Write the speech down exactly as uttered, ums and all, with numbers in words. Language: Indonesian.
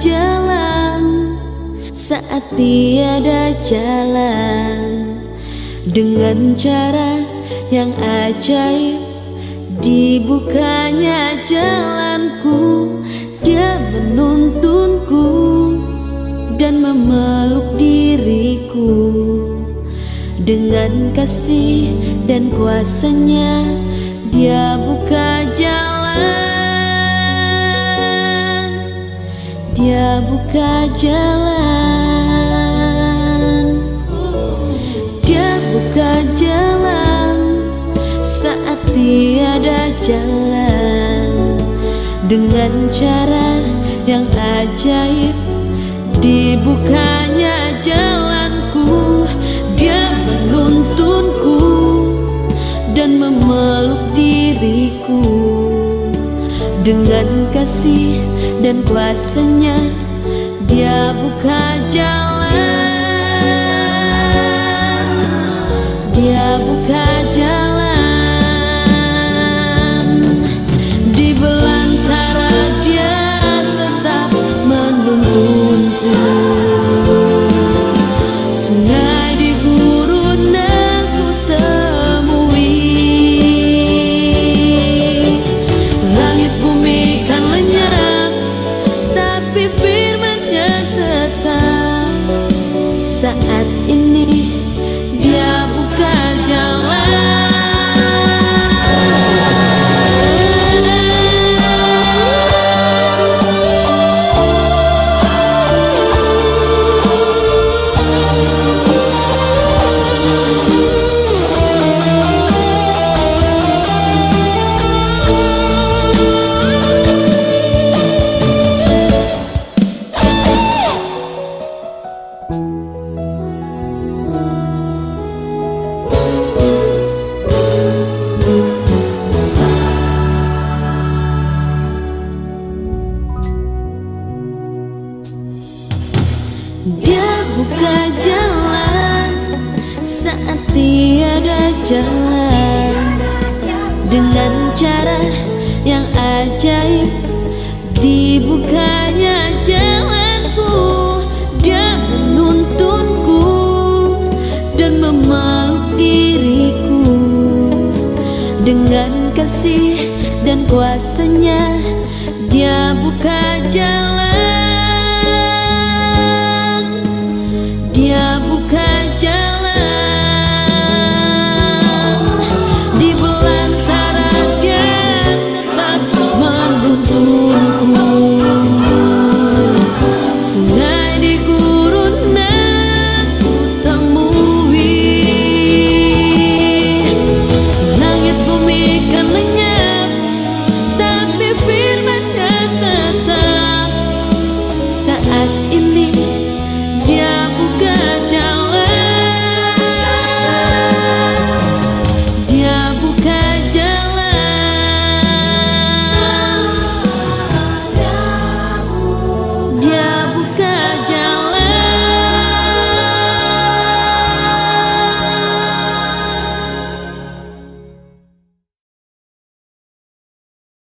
jalan saat tiada jalan. Dengan cara yang ajaib dibukanya jalanku. Dia menuntunku dan memeluk diriku. Dengan kasih dan kuasanya Dia buka jalan. Dia buka jalan. Dia buka jalan saat tiada jalan. Dengan cara yang ajaib dibukanya jalanku. Dia menuntunku dan memeluk diriku. Dengan kasih dan kuasanya Dia buka jalan. Dia buka jalan. Di belantara Dia tetap menuntunku. Sungai di gurun aku temui. Langit bumi kan lenyap, tapi firman-Nya tetap. Saat ini Dia buka jalan. Dia buka jalan saat tiada jalan. Dengan cara yang ajaib dibukanya jalanku. Dia menuntunku dan memeluk diriku. Dengan kasih dan kuasanya Dia buka jalan.